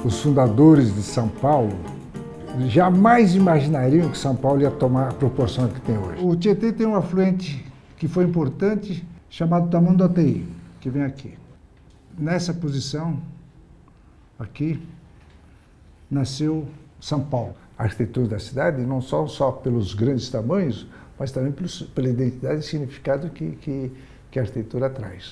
Os fundadores de São Paulo jamais imaginariam que São Paulo ia tomar a proporção que tem hoje. O Tietê tem um afluente que foi importante, chamado Tamanduateí, que vem aqui. Nessa posição, aqui, nasceu São Paulo. A arquitetura da cidade, não só pelos grandes tamanhos, mas também pela identidade e significado que a arquitetura traz.